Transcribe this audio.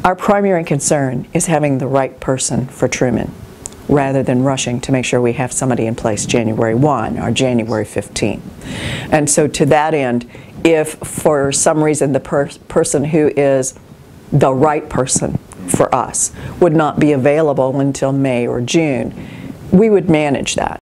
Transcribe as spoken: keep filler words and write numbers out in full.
Our primary concern is having the right person for Truman, rather than rushing to make sure we have somebody in place January first or January fifteenth. And so to that end, if for some reason the per person who is the right person for us would not be available until May or June, we would manage that.